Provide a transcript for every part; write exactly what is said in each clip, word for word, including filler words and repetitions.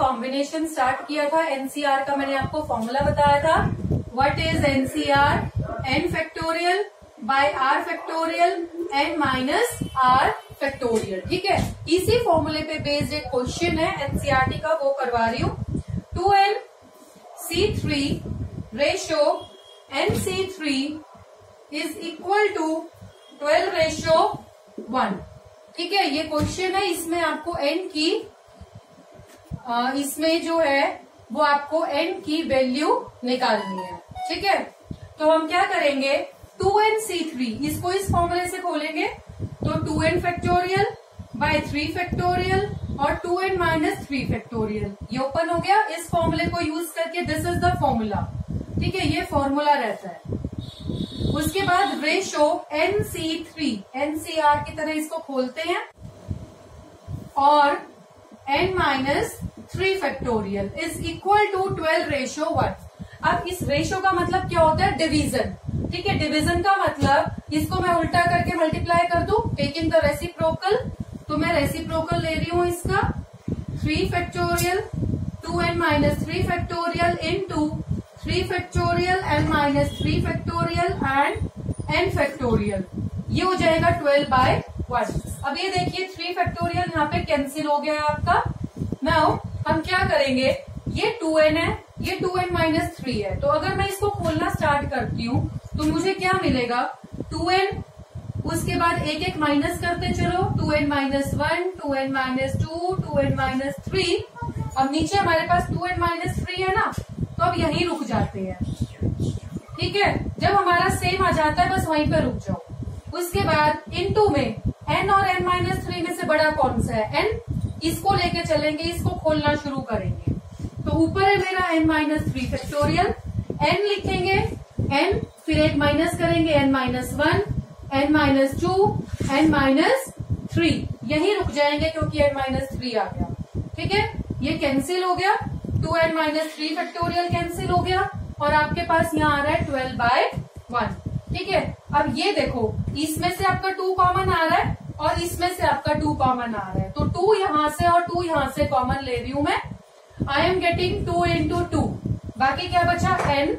Combination start किया था, NCR का मैंने आपको फॉर्मूला बताया था. What is nCr? N factorial by r factorial n minus r factorial. ठीक है, इसी फॉर्मूले पे बेस्ड एक क्वेश्चन है एनसीआरटी का, वो करवा रही हूँ. Two n C three ratio n C three is equal to twelve ratio one. ठीक है, ये क्वेश्चन है. इसमें आपको एन की आ, इसमें जो है वो आपको एन की वैल्यू निकालनी है. ठीक है, तो हम क्या करेंगे, टू एन सी थ्री इसको इस फॉर्मूले से खोलेंगे तो two n factorial by three factorial और two n minus three factorial, ये ओपन हो गया. इस फॉर्मूले को यूज करके दिस इज द फॉर्मूला. ठीक है, ये फॉर्मूला रहता है. उसके बाद ratio n C three, nCr की तरह इसको खोलते हैं, और n minus three factorial is equal to twelve ratio one. अब इस रेशो का मतलब क्या होता है, डिवीजन. ठीक है, डिवीजन का मतलब इसको मैं उल्टा करके मल्टीप्लाई कर दूं, टेकिंग द रेसिप्रोकल. तो मैं रेसिप्रोकल ले रही हूं इसका, three factorial two n minus three factorial in two three factorial n minus three factorial and n factorial. ये हो जाएगा ट्वेल्व बाय वन. अब ये देखिए थ्री फैक्टोरियल यहाँ पे कैंसिल हो गया आपका. नाउ हम क्या करेंगे, ये टू एन है, ये टू एन माइनस थ्री है. तो अगर मैं इसको खोलना स्टार्ट करती हूँ तो मुझे क्या मिलेगा, टू एन, उसके बाद एक एक माइनस करते चलो, two n minus one, two n minus two, two n minus three. अब नीचे हमारे पास टू एन माइनस थ्री है ना, तो अब यहीं रुक जाते हैं. ठीक है, जब हमारा सेम आ जाता है बस वहीं पे रुक जाओ. उसके बाद इन टू में एन और एन माइनस थ्री में से बड़ा कौन सा है, एन. इसको लेके चलेंगे, इसको खोलना शुरू करेंगे. तो ऊपर है मेरा n minus three factorial, n लिखेंगे, एन, फिर एक माइनस करेंगे, n minus one, n minus two, n minus three. यही रुक जाएंगे क्योंकि एन माइनस थ्री आ गया. ठीक है, ये कैंसिल हो गया, two n minus three factorial cancel हो गया, और आपके पास यहाँ आ रहा है ट्वेल्व बाय वन. ठीक है, अब ये देखो, इसमें से आपका टू कॉमन आ रहा है और इसमें से आपका टू कॉमन आ रहा है. तो टू यहां से और टू यहां से कॉमन ले रही हूं मैं. I am getting two into two. बाकी क्या बचा, एन,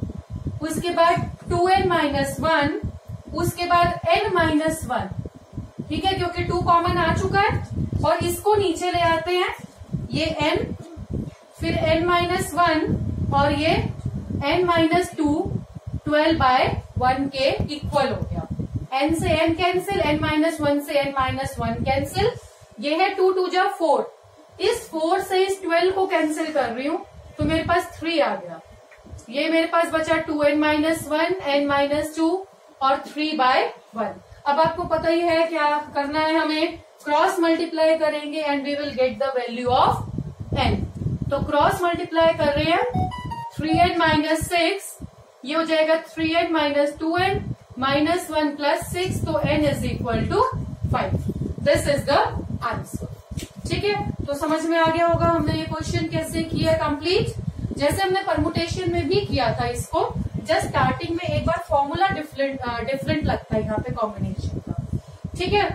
उसके बाद टू एन माइनस वन, उसके बाद एन माइनस वन. ठीक है, क्योंकि टू कॉमन आ चुका है. और इसको नीचे ले आते हैं, ये एन, फिर एन माइनस वन और ये n minus two, twelve by one के इक्वल हो गया. एन से n cancel, n minus one से एन माइनस वन कैंसिल. ये है टू टू जा फोर. इस फोर से इस ट्वेल्व को कैंसिल कर रही हूं तो मेरे पास थ्री आ गया. ये मेरे पास बचा two n minus one, n minus two और थ्री बाय वन. अब आपको पता ही है क्या करना है हमें, क्रॉस मल्टीप्लाई करेंगे and we will get the value of n. तो क्रॉस मल्टीप्लाई कर रहे हैं, थ्री एन माइनस सिक्स, ये हो जाएगा three n minus two n minus one plus six, तो n is equal to five. This is the answer. ठीक है, तो समझ में आ गया होगा हमने ये क्वेश्चन कैसे किया कंप्लीट. जैसे हमने परमुटेशन में भी किया था इसको, जस्ट स्टार्टिंग में एक बार फॉर्मूला डिफरेंट डिफरेंट लगता है यहाँ पे कॉम्बिनेशन का. ठीक है,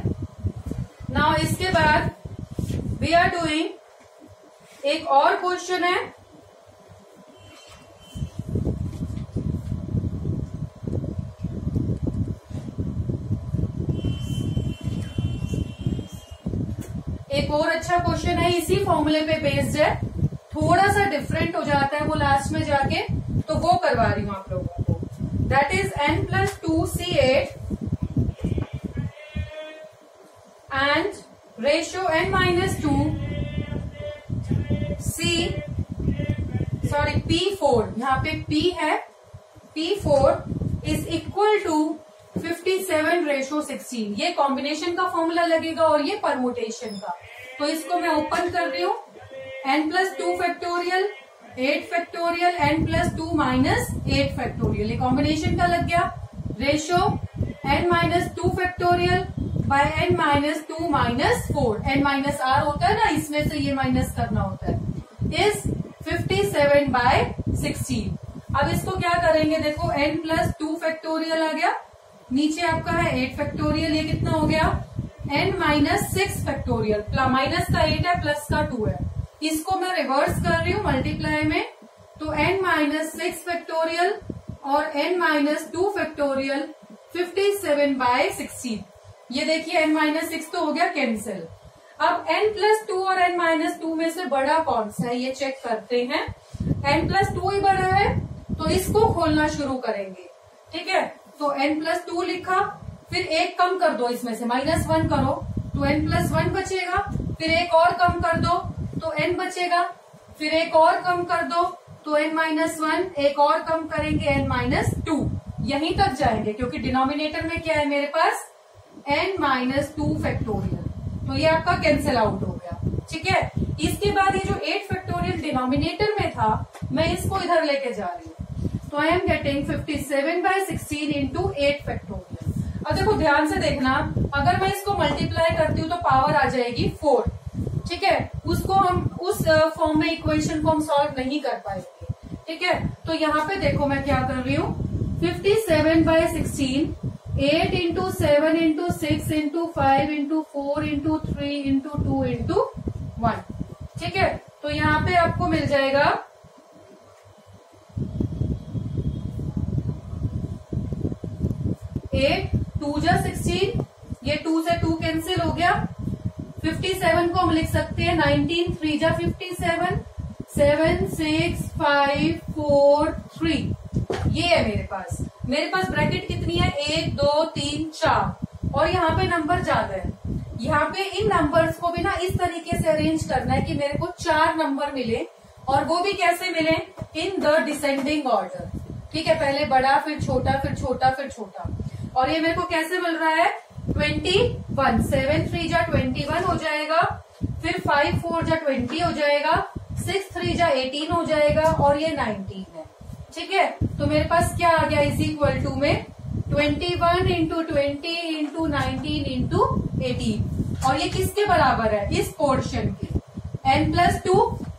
नाउ इसके बाद वी आर डूइंग एक और क्वेश्चन है. एक और अच्छा क्वेश्चन है, इसी फॉर्मूले पे बेस्ड है, थोड़ा सा डिफरेंट हो जाता है वो लास्ट में जाके, तो वो करवा रही हूं आप लोगों को. That is n plus two C eight and ratio n minus two C, sorry P four, यहाँ पे पी है, P four is equal to fifty seven ratio sixteen. ये कॉम्बिनेशन का फॉर्मूला लगेगा और ये परमुटेशन का. तो इसको मैं ओपन कर रही हूँ, n plus two factorial, eight factorial, n plus two minus eight factorial, ये कॉम्बिनेशन का लग गया. Ratio n minus two factorial by n minus two minus four, n minus r होता है ना, इसमें से ये माइनस करना होता है, is fifty seven by sixteen. अब इसको क्या करेंगे, देखो एन प्लस टू फैक्टोरियल आ गया, नीचे आपका है एट फैक्टोरियल, ये कितना हो गया, n minus six factorial, minus का एट है प्लस का टू है, इसको मैं रिवर्स कर रही हूँ मल्टीप्लाई में, तो n माइनस सिक्स फैक्टोरियल और n minus two factorial fifty seven by sixteen. ये देखिए n माइनस सिक्स तो हो गया कैंसिल। अब n प्लस टू और n माइनस टू में से बड़ा कौन सा है ये चेक करते हैं। n प्लस टू ही बड़ा है तो इसको खोलना शुरू करेंगे, ठीक है। तो n प्लस टू लिखा, फिर एक कम कर दो इसमें से, माइनस वन करो तो n प्लस वन बचेगा, फिर एक और कम कर दो तो n बचेगा, फिर एक और कम कर दो तो n माइनस वन, एक और कम करेंगे n माइनस टू, यहीं तक जाएंगे क्योंकि डिनोमिनेटर में क्या है मेरे पास n माइनस टू फैक्टोरियल, तो ये आपका कैंसिल आउट हो गया, ठीक है। इसके बाद ये जो एट फैक्टोरियल डिनोमिनेटर में था मैं इसको इधर लेके जा रही हूँ, तो I am getting fifty seven by sixteen into eight factorial. अब देखो ध्यान से देखना, अगर मैं इसको मल्टीप्लाई करती हूँ तो पावर आ जाएगी फोर, ठीक है। उसको हम उस फॉर्म में इक्वेशन को हम सॉल्व नहीं कर पाएंगे, ठीक है। तो यहाँ पे देखो मैं क्या कर रही हूँ, fifty seven by sixteen, eight into seven into six into five into four into three into two into one, ठीक है। तो यहाँ पे आपको मिल जाएगा एट टू जा सिक्सटीन, ये टू से टू कैंसिल हो गया। फिफ्टी सेवन को हम लिख सकते हैं नाइनटीन, थ्री जा fifty seven, seven six five four three, ये है मेरे पास। मेरे पास ब्रैकेट कितनी है, एक दो तीन चार, और यहाँ पे नंबर ज्यादा है। यहाँ पे इन नंबर्स को भी ना इस तरीके से अरेंज करना है कि मेरे को चार नंबर मिले, और वो भी कैसे मिले, इन द डिसेंडिंग ऑर्डर, ठीक है। पहले बड़ा, फिर छोटा, फिर छोटा, फिर छोटा। और ये मेरे को कैसे मिल रहा है, ट्वेंटी वन, सेवन थ्री जा ट्वेंटी वन हो जाएगा, फिर फाइव फोर जा ट्वेंटी हो जाएगा, सिक्स थ्री जा एटीन हो जाएगा, और ये नाइनटीन है, ठीक है। तो मेरे पास क्या आ गया, इज इक्वल टू में twenty one into twenty into nineteen into eighteen, और ये किसके बराबर है, इस पोर्शन के, n plus two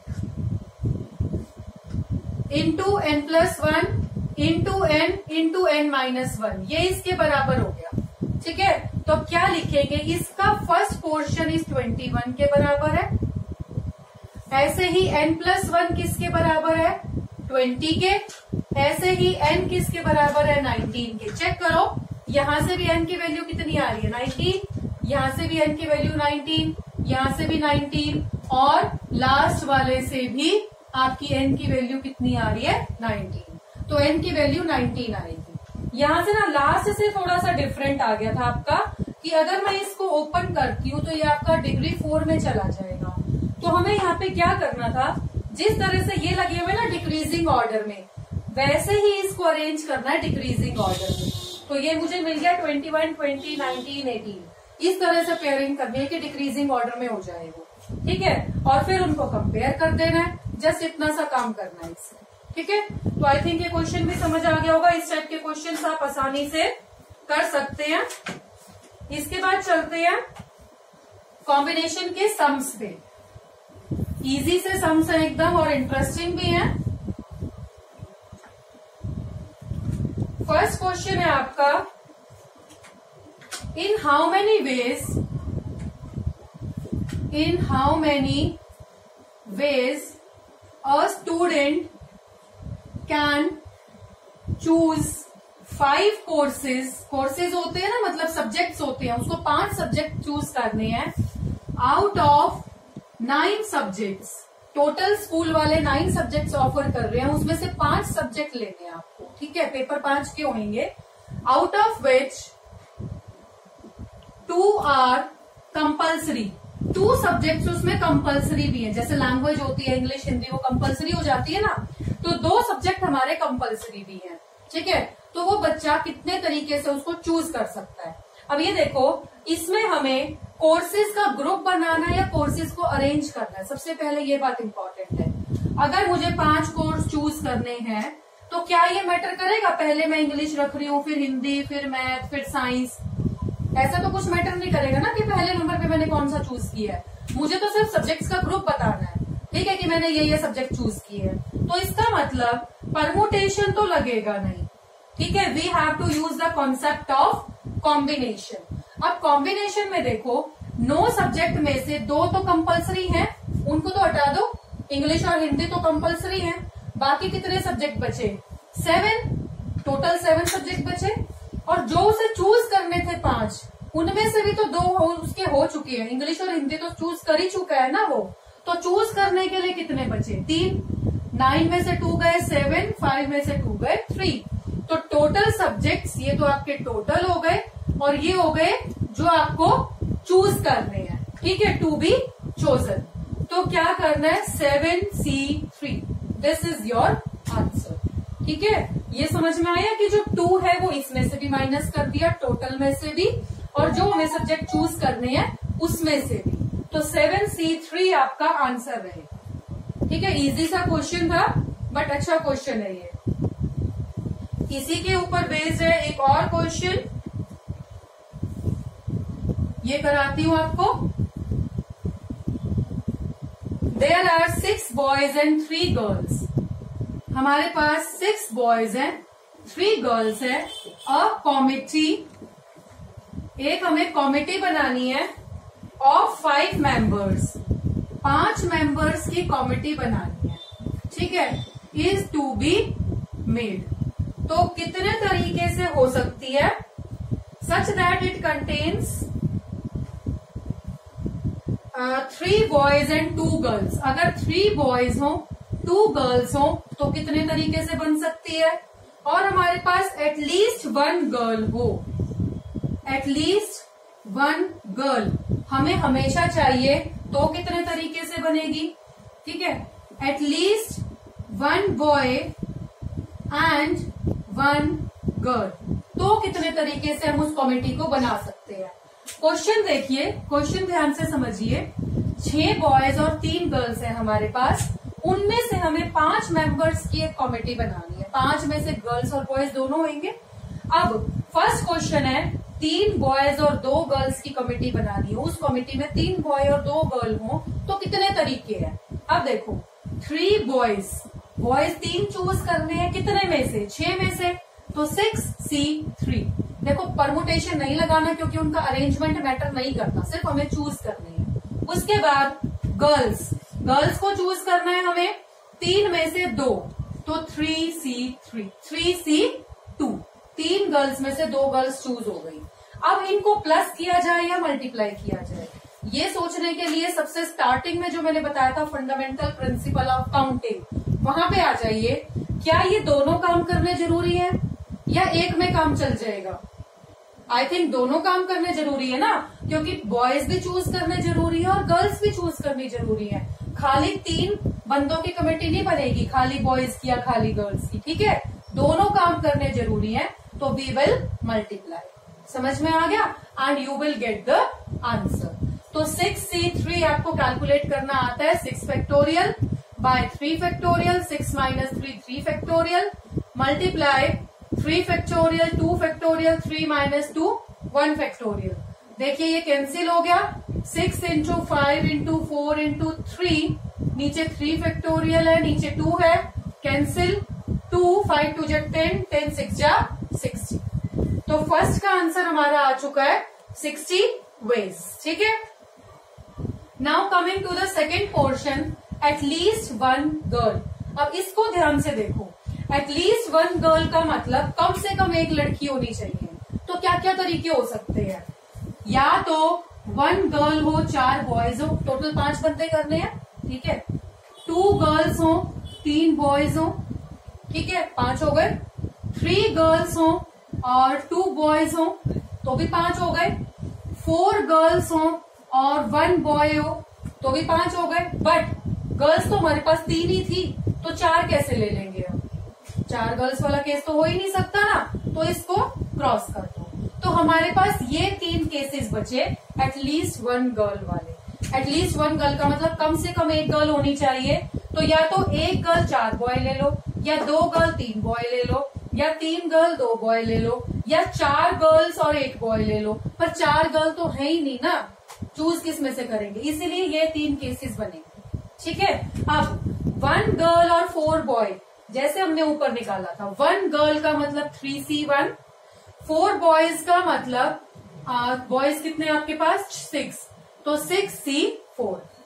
into n plus one into n into n minus one, ये इसके बराबर हो गया, ठीक है। तो अब क्या लिखेंगे, इसका फर्स्ट पोर्शन इस ट्वेंटी वन के बराबर है, ऐसे ही n प्लस वन किसके बराबर है, ट्वेंटी के, ऐसे ही n किसके बराबर है, नाइनटीन के। चेक करो, यहां से भी n की वैल्यू कितनी आ रही है, नाइनटीन, यहां से भी n की वैल्यू नाइनटीन, यहां से भी नाइनटीन, और लास्ट वाले से भी आपकी n की वैल्यू कितनी आ रही है, नाइनटीन। तो n की वैल्यू नाइनटीन आएगी। यहां से ना लास्ट से थोड़ा सा डिफरेंट आ गया था आपका, कि अगर मैं इसको ओपन करती हूँ तो ये आपका डिग्री फोर में चला जाएगा। तो हमें यहाँ पे क्या करना था, जिस तरह से ये लगे हुए ना डिक्रीजिंग ऑर्डर में, वैसे ही इसको अरेंज करना है डिक्रीजिंग ऑर्डर में। तो ये मुझे मिल गया twenty one, twenty, nineteen, eighteen, इस तरह से पेयरिंग करनी है कि डिक्रीजिंग ऑर्डर में हो जाए वो, ठीक है। और फिर उनको कंपेयर कर देना है, जस्ट इतना सा काम करना है इससे, ठीक है। तो आई थिंक ये क्वेश्चन भी समझ आ गया होगा। इस टाइप के क्वेश्चन आप आसानी से कर सकते हैं। इसके बाद चलते हैं कॉम्बिनेशन के सम्स पे। इजी से सम्स है एकदम, और इंटरेस्टिंग भी है। फर्स्ट क्वेश्चन है आपका, in how many ways in how many ways a student can choose five courses, courses होते हैं ना, मतलब सब्जेक्ट्स होते हैं, उसको पांच सब्जेक्ट चूज करने हैं out of nine subjects. Total school वाले नाइन सब्जेक्ट्स ऑफर कर रहे हैं, उसमें से पांच सब्जेक्ट लेने हैं आपको, ठीक है। पेपर पांच के होंगे, out of which two are compulsory. Two subjects उसमें कंपल्सरी भी है, जैसे लैंग्वेज होती है इंग्लिश, हिंदी, वो कंपल्सरी हो जाती है ना, तो दो सब्जेक्ट हमारे कंपल्सरी भी हैं, ठीक है। तो वो बच्चा कितने तरीके से उसको चूज कर सकता है। अब ये देखो, इसमें हमें कोर्सेज का ग्रुप बनाना है या कोर्सेज को अरेंज करना है, सबसे पहले ये बात इंपॉर्टेंट है। अगर मुझे पांच कोर्स चूज करने हैं तो क्या ये मैटर करेगा, पहले मैं इंग्लिश रख रही हूँ, फिर हिंदी, फिर मैथ, फिर साइंस, ऐसा तो कुछ मैटर नहीं करेगा ना कि पहले नंबर पे मैंने कौन सा चूज किया है। मुझे तो सिर्फ सब्जेक्ट्स का ग्रुप बताना है, ठीक है, कि मैंने ये ये सब्जेक्ट चूज किए हैं। तो इसका मतलब परमुटेशन तो लगेगा नहीं, ठीक है। We have to use the concept of combination. अब कॉम्बिनेशन में देखो, नौ सब्जेक्ट में से दो तो कंपल्सरी है, उनको तो हटा दो, इंग्लिश और हिंदी तो कंपलसरी है। बाकी कितने सब्जेक्ट बचे? सेवन, टोटल सेवन सब्जेक्ट बचे। और जो उसे चूज करने थे पांच, उनमें से भी तो दो हो, उसके हो चुके हैं, इंग्लिश और हिंदी तो चूज कर ही चुका है ना वो। तो चूज करने के लिए कितने बचे? तीन। नाइन में से टू गए सेवन, फाइव में से टू गए थ्री। तो टोटल सब्जेक्ट्स ये तो आपके टोटल हो गए, और ये हो गए जो आपको चूज करने हैं। ठीक है, टू बी चोजन। तो क्या करना है? Seven C three, this is your answer. ठीक है, ये समझ में आया कि जो टू है वो इसमें से भी माइनस कर दिया, टोटल में से भी, और जो हमें सब्जेक्ट चूज करने हैं उसमें से भी। तो सेवन सी थ्री आपका आंसर रहेगा। ठीक है, इजी सा क्वेश्चन था, बट अच्छा क्वेश्चन है ये। इसी के ऊपर बेस्ड है एक और क्वेश्चन, ये कराती हूं आपको। There are six boys and three girls. हमारे पास सिक्स बॉयज हैं, थ्री गर्ल्स हैं। अ कॉमिटी, एक हमें कॉमिटी बनानी है ऑफ फाइव मेंबर्स, पांच मेंबर्स की कॉमिटी बनानी है। ठीक है, इज टू बी मेड। तो कितने तरीके से हो सकती है? Such that it contains three boys and two girls. अगर थ्री बॉयज हो, टू गर्ल्स हो, तो कितने तरीके से बन सकती है? और हमारे पास एटलीस्ट वन गर्ल हो, एटलीस्ट वन गर्ल हमें हमेशा चाहिए, तो कितने तरीके से बनेगी? ठीक है, at least one boy and one girl, तो कितने तरीके से हम उस कॉमिटी को बना सकते हैं? क्वेश्चन देखिए, क्वेश्चन ध्यान से समझिए। छह बॉयज और तीन गर्ल्स हैं हमारे पास, उनमें से हमें पांच मेंबर्स की एक कॉमिटी बनानी है। पांच में से गर्ल्स और बॉयज दोनों होंगे। अब फर्स्ट क्वेश्चन है, तीन बॉयज और दो गर्ल्स की कमेटी बनानी है। उस कमेटी में तीन बॉय और दो गर्ल हो, तो कितने तरीके हैं? अब देखो, थ्री बॉयज, बॉयज तीन चूज करने हैं, कितने में से? छह में से। तो सिक्स सी थ्री। देखो, परमुटेशन नहीं लगाना क्योंकि उनका अरेंजमेंट मैटर नहीं करता, सिर्फ हमें चूज करनी है। उसके बाद गर्ल्स, गर्ल्स को चूज करना है हमें, तीन में से दो, तो three C three, three C two. तीन गर्ल्स में से दो गर्ल्स चूज हो गई। अब इनको प्लस किया जाए या मल्टीप्लाई किया जाए, ये सोचने के लिए सबसे स्टार्टिंग में जो मैंने बताया था फंडामेंटल प्रिंसिपल ऑफ काउंटिंग, वहां पे आ जाइए। क्या ये दोनों काम करने जरूरी है या एक में काम चल जाएगा? आई थिंक दोनों काम करने जरूरी है ना, क्योंकि बॉयज भी चूज करने जरूरी है और गर्ल्स भी चूज करनी जरूरी है। खाली तीन बंदों की कमेटी नहीं बनेगी, खाली बॉयज की या खाली गर्ल्स की। ठीक है, दोनों काम करने जरूरी है, तो वी विल मल्टीप्लाई। समझ में आ गया? And you will get the answer. तो सिक्स सी थ्री आपको कैलकुलेट करना आता है, six factorial by three factorial, six minus three three factorial, multiply three factorial, two factorial, three minus two one factorial. देखिए ये कैंसिल हो गया, six into five into four into three, नीचे three factorial है, नीचे टू है, cancel, two, five two जा ten, ten six जा सिक्सटी। तो फर्स्ट का आंसर हमारा आ चुका है सिक्सटी वेज। ठीक है, now coming to the second portion, at least one girl. अब इसको ध्यान से देखो, एटलीस्ट वन गर्ल का मतलब कम से कम एक लड़की होनी चाहिए। तो क्या क्या तरीके हो सकते हैं? या तो वन गर्ल हो, चार बॉयज हो, टोटल पांच बंदे करने हैं। ठीक है, टू गर्ल्स हो, तीन बॉयज हो, ठीक है, पांच हो गए। थ्री गर्ल्स हो और टू बॉयज हो, तो भी पांच हो गए। फोर गर्ल्स हो और वन बॉय हो, तो भी पांच हो गए। बट गर्ल्स तो हमारे पास तीन ही थी, तो चार कैसे ले लेंगे हम? चार गर्ल्स वाला केस तो हो ही नहीं सकता ना, तो इसको क्रॉस कर दो। तो हमारे पास ये तीन केसेस बचे एटलीस्ट वन गर्ल वाले। एटलीस्ट वन गर्ल का मतलब कम से कम एक गर्ल होनी चाहिए। तो या तो एक गर्ल चार बॉय ले लो, या दो गर्ल तीन बॉय ले लो, या तीन गर्ल दो बॉय ले लो, या चार गर्ल्स और एक बॉय ले लो। पर चार गर्ल तो है ही नहीं ना, चूज किस में से करेंगे? इसीलिए ये तीन केसेस बनेंगे। ठीक है, अब वन गर्ल और फोर बॉय जैसे हमने ऊपर निकाला था, वन गर्ल का मतलब three C one, four boys का मतलब बॉयज कितने आपके पास? सिक्स, तो सिक्स सी फोर।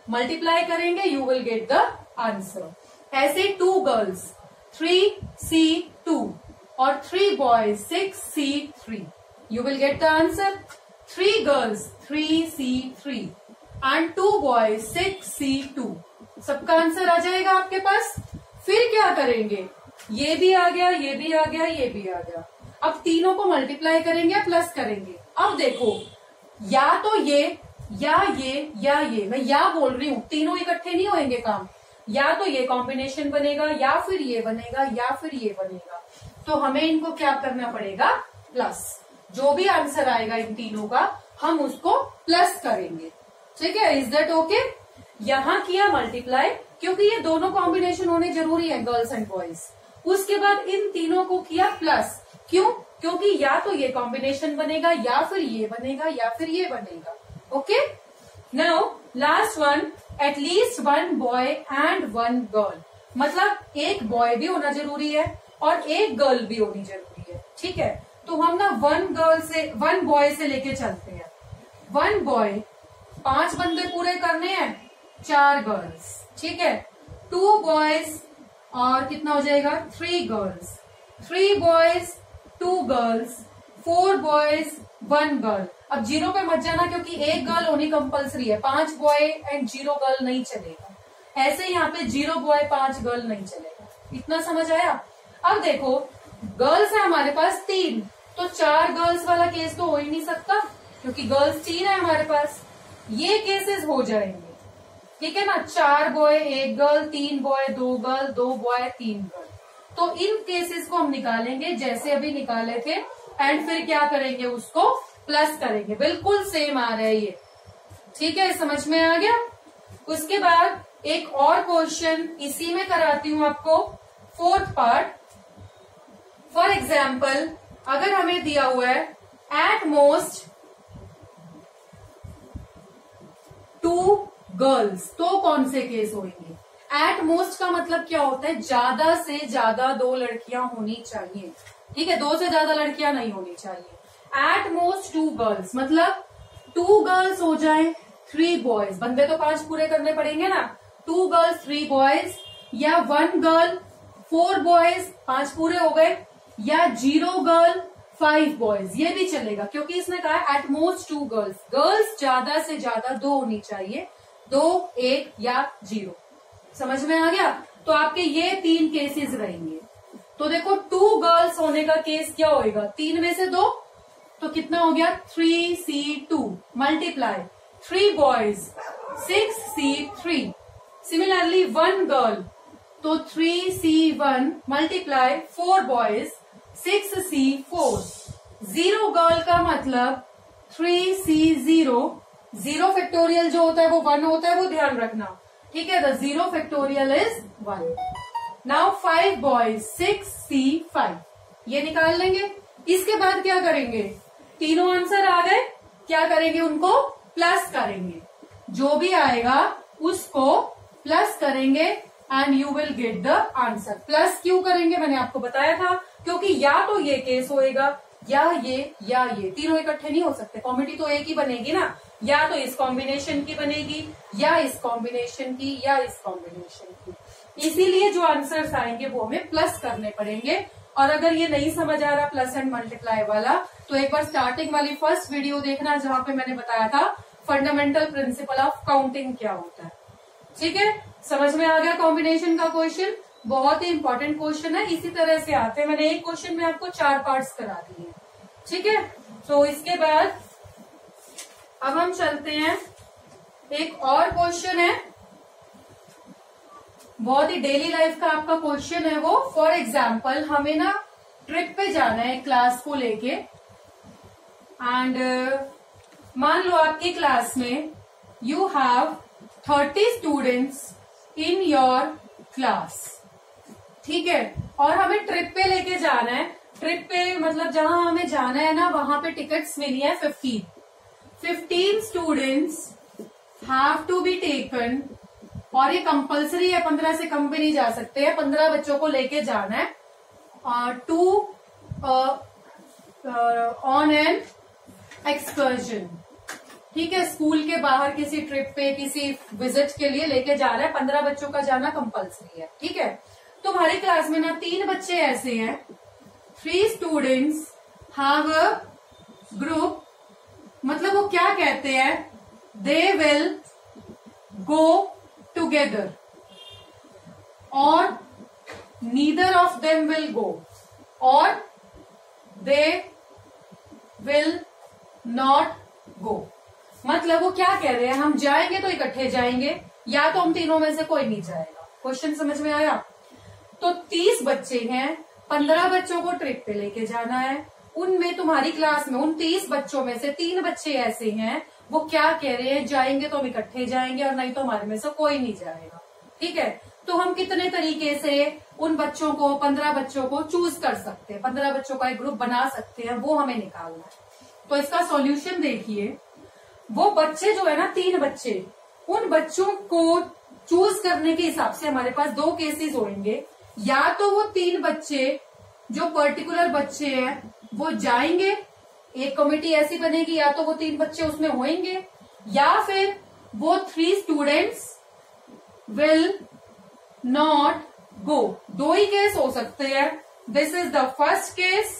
मल्टीप्लाई करेंगे, you will get the answer. ऐसे two girls three C two और three boys six C three, you will get the answer. Three girls three C three and two boys six C two, सबका answer आ जाएगा आपके पास। फिर क्या करेंगे, ये भी आ गया, ये भी आ गया, ये भी आ गया। अब तीनों को मल्टीप्लाई करेंगे, प्लस करेंगे। अब देखो, या तो ये या ये या ये, मैं या बोल रही हूं, तीनों इकट्ठे नहीं होंगे काम। या तो ये कॉम्बिनेशन बनेगा, या फिर ये बनेगा, या फिर ये बनेगा। तो हमें इनको क्या करना पड़ेगा, प्लस। जो भी आंसर आएगा इन तीनों का, हम उसको प्लस करेंगे। ठीक है, इज दैट ओके? यहां किया मल्टीप्लाई, क्योंकि ये दोनों कॉम्बिनेशन होने जरूरी है, गर्ल्स एंड बॉयज। उसके बाद इन तीनों को किया प्लस, क्यों? क्योंकि या तो ये कॉम्बिनेशन बनेगा, या फिर ये बनेगा, या फिर ये बनेगा। Okay, now last one, at least one boy and one girl, मतलब एक बॉय भी होना जरूरी है और एक गर्ल भी होनी जरूरी है। ठीक है, तो हम ना वन गर्ल से, वन बॉय से लेके चलते हैं। वन बॉय, पांच बंदे पूरे करने हैं, चार गर्ल्स। ठीक है, टू बॉयज और कितना हो जाएगा, three girls. Three boys two girls, four boys one girl. अब जीरो पे मत जाना, क्योंकि एक गर्ल होनी कंपलसरी है। पांच बॉय एंड जीरो गर्ल नहीं चलेगा। ऐसे यहाँ पे जीरो बॉय पांच गर्ल नहीं चलेगा। इतना समझ आया? अब देखो, गर्ल्स है हमारे पास तीन, तो चार गर्ल्स वाला केस तो हो ही नहीं सकता, क्योंकि गर्ल्स तीन है हमारे पास। ये केसेस हो जाएंगे, ठीक है ना। चार बॉय एक गर्ल, तीन बॉय दो गर्ल, दो बॉय तीन गर्ल। तो इन केसेस को हम निकालेंगे जैसे अभी निकाले थे, एंड फिर क्या करेंगे, उसको प्लस करेंगे। बिल्कुल सेम आ रहा है ये। ठीक है, समझ में आ गया? उसके बाद एक और क्वेश्चन इसी में कराती हूं आपको, फोर्थ पार्ट। फॉर एग्जाम्पल, अगर हमें दिया हुआ है एट मोस्ट टू गर्ल्स, तो कौन से केस होंगे? एट मोस्ट का मतलब क्या होता है, ज्यादा से ज्यादा दो लड़कियां होनी चाहिए। ठीक है, दो से ज्यादा लड़कियां नहीं होनी चाहिए। एट मोस्ट टू गर्ल्स मतलब टू गर्ल्स हो जाए, थ्री बॉयज, बंदे तो पांच पूरे करने पड़ेंगे ना। टू गर्ल्स थ्री बॉयज, या वन गर्ल फोर बॉयज, पांच पूरे हो गए, या जीरो गर्ल फाइव बॉयज, ये भी चलेगा, क्योंकि इसने कहा at most two girls. Girls ज्यादा से ज्यादा दो होनी चाहिए, दो, एक या जीरो। समझ में आ गया? तो आपके ये तीन केसेस रहेंगे। तो देखो, टू गर्ल्स होने का केस क्या होएगा, तीन में से दो, तो कितना हो गया, three C two multiply three boys six C three. Similarly one girl, तो three C one multiply four boys six C four. Zero girl का मतलब three C zero, zero factorial जो होता है वो वन होता है, वो ध्यान रखना। ठीक है, the zero factorial is one. Now five boys six C five, ये निकाल लेंगे। इसके बाद क्या करेंगे, तीनों आंसर आ गए, क्या करेंगे, उनको प्लस करेंगे। जो भी आएगा उसको प्लस करेंगे and you will get the answer. Plus क्यों करेंगे, मैंने आपको बताया था, क्योंकि या तो ये केस होएगा, या ये या ये, तीनों इकट्ठे नहीं हो सकते। कॉमेडी तो एक ही बनेगी ना, या तो इस कॉम्बिनेशन की बनेगी, या इस कॉम्बिनेशन की, या इस कॉम्बिनेशन की। इसीलिए जो आंसर्स आएंगे वो हमें प्लस करने पड़ेंगे। और अगर ये नहीं समझ आ रहा प्लस एंड मल्टीप्लाई वाला, तो एक बार स्टार्टिंग वाली फर्स्ट वीडियो देखना, जहां पे मैंने बताया था फंडामेंटल प्रिंसिपल ऑफ काउंटिंग क्या होता है। ठीक है, समझ में आ गया? कॉम्बिनेशन का क्वेश्चन बहुत ही इंपॉर्टेंट क्वेश्चन है, इसी तरह से आते हैं। मैंने एक क्वेश्चन में आपको चार पार्ट्स करा दिए। ठीक है, तो इसके बाद अब हम चलते हैं, एक और क्वेश्चन है, बहुत ही डेली लाइफ का आपका क्वेश्चन है वो। फॉर एग्जाम्पल, हमें ना ट्रिप पे जाना है क्लास को लेके, एंड uh, मान लो आपकी क्लास में you have thirty students in your class. ठीक है, और हमें ट्रिप पे लेके जाना है। ट्रिप पे मतलब जहां हमें जाना है ना, वहां पे टिकट्स मिली है fifteen. Fifteen students have to be taken, और ये कंपलसरी है, पंद्रह से कम भी नहीं जा सकते हैं। पंद्रह बच्चों को लेके जाना है टू ऑन एन एक्सकर्जन। ठीक है, स्कूल के बाहर किसी ट्रिप पे किसी विजिट के लिए लेके जा रहा है, पंद्रह बच्चों का जाना कंपलसरी है। ठीक है, तुम्हारी क्लास में ना तीन बच्चे ऐसे हैं, three students have a group, मतलब वो क्या कहते हैं, दे विल गो टुगेदर और neither of them will go और दे विल नॉट गो। मतलब वो क्या कह रहे हैं, हम जाएंगे तो इकट्ठे जाएंगे या तो हम तीनों में से कोई नहीं जाएगा। क्वेश्चन समझ में आया? तो तीस बच्चे हैं, पंद्रह बच्चों को ट्रिप पे लेके जाना है, उनमें तुम्हारी क्लास में उन तीस बच्चों में से तीन बच्चे ऐसे हैं, वो क्या कह रहे हैं, जाएंगे तो हम इकट्ठे जाएंगे और नहीं तो हमारे में से कोई नहीं जाएगा। ठीक है, तो हम कितने तरीके से उन बच्चों को, पंद्रह बच्चों को चूज कर सकते हैं, पंद्रह बच्चों का एक ग्रुप बना सकते हैं, वो हमें निकालना है। तो इसका सॉल्यूशन देखिए, वो बच्चे जो है ना, तीन बच्चे, उन बच्चों को चूज करने के हिसाब से हमारे पास दो केसेस होंगे, या तो वो तीन बच्चे जो पर्टिकुलर बच्चे हैं वो जाएंगे, एक कमेटी ऐसी बनेगी, या तो वो तीन बच्चे उसमें होंगे, या फिर वो three students will not go. दो ही केस हो सकते हैं, this is the first case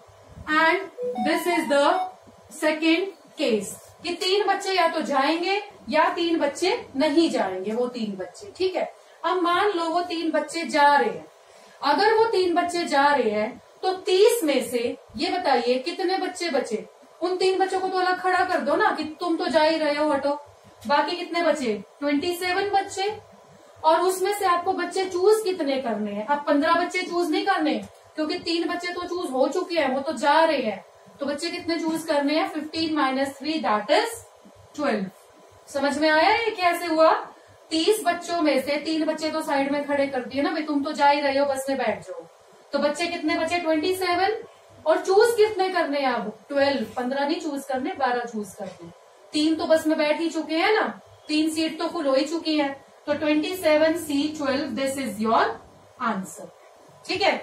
and this is the second case, कि तीन बच्चे या तो जाएंगे या तीन बच्चे नहीं जाएंगे, वो तीन बच्चे। ठीक है, अब मान लो वो तीन बच्चे जा रहे हैं, अगर वो तीन बच्चे जा रहे हैं तो तीस में से ये बताइए कितने बच्चे बचे? उन तीन बच्चों को तो अलग खड़ा कर दो ना, कि तुम तो जा ही रहे हो, हटो। बाकी कितने बचे? सत्ताईस बच्चे। और उसमें से आपको बच्चे चूज कितने करने हैं? अब पंद्रह बच्चे चूज नहीं करने, क्योंकि तीन बच्चे तो चूज हो चुके हैं, वो तो जा रहे हैं। तो बच्चे कितने चूज करने हैं? Fifteen minus three that is twelve. समझ में आया ये कैसे हुआ? तीस बच्चों में से तीन बच्चे तो साइड में खड़े कर दिए ना, भाई तुम तो जा ही रहे हो, बस में बैठ जाओ। तो बच्चे कितने बचे? सत्ताईस। और चूज कितने करने हैं अब? ट्वेल्व। पंद्रह नहीं चूज करने, बारह चूज करने। तीन तो बस में बैठ ही चुके हैं ना, तीन सीट तो फुल हो ही चुकी है। तो twenty seven C twelve, this is your answer. ठीक है,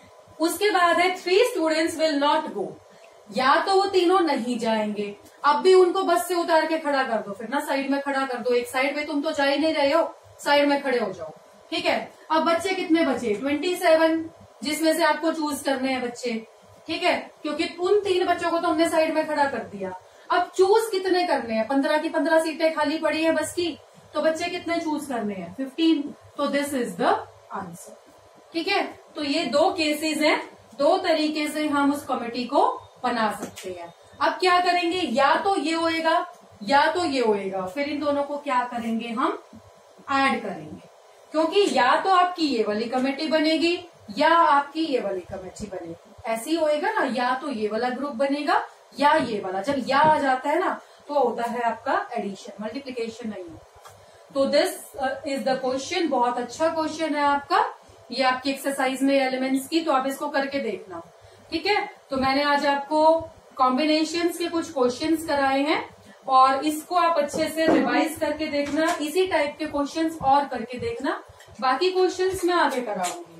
उसके बाद है three students will not go, या तो वो तीनों नहीं जाएंगे, अब भी उनको बस से उतार के खड़ा कर दो, फिर ना साइड में खड़ा कर दो, एक साइड में, तुम तो जा ही नहीं रहे हो, साइड में खड़े हो जाओ। ठीक है, अब बच्चे कितने बचे? सत्ताईस, जिसमें से आपको चूज करने हैं बच्चे। ठीक है, क्योंकि उन तीन बच्चों को तो हमने साइड में खड़ा कर दिया। अब चूज कितने करने हैं? पंद्रह की पंद्रह सीटें खाली पड़ी है बस की, तो बच्चे कितने चूज करने हैं? फिफ्टीन। तो दिस इज द आंसर। ठीक है, तो ये दो केसेस हैं, दो तरीके से हम उस कमेटी को बना सकते हैं। अब क्या करेंगे, या तो ये होएगा या तो ये होएगा, फिर इन दोनों को क्या करेंगे, हम ऐड करेंगे, क्योंकि या तो आपकी ये वाली कमेटी बनेगी या आपकी ये वाली कमेटी बनेगी। ऐसे ही होएगा ना, या तो ये वाला ग्रुप बनेगा या ये वाला। जब या आ जाता है ना, तो होता है आपका एडिशन, मल्टीप्लीकेशन नहीं होता। तो दिस इज द क्वेश्चन, बहुत अच्छा क्वेश्चन है आपका, ये आपकी एक्सरसाइज में एलिमेंट्स की, तो आप इसको करके देखना। ठीक है, तो मैंने आज आपको कॉम्बिनेशंस के कुछ क्वेश्चंस कराए हैं, और इसको आप अच्छे से रिवाइज करके देखना, इसी टाइप के क्वेश्चंस और करके देखना, बाकी क्वेश्चंस मैं आगे कराऊंगी।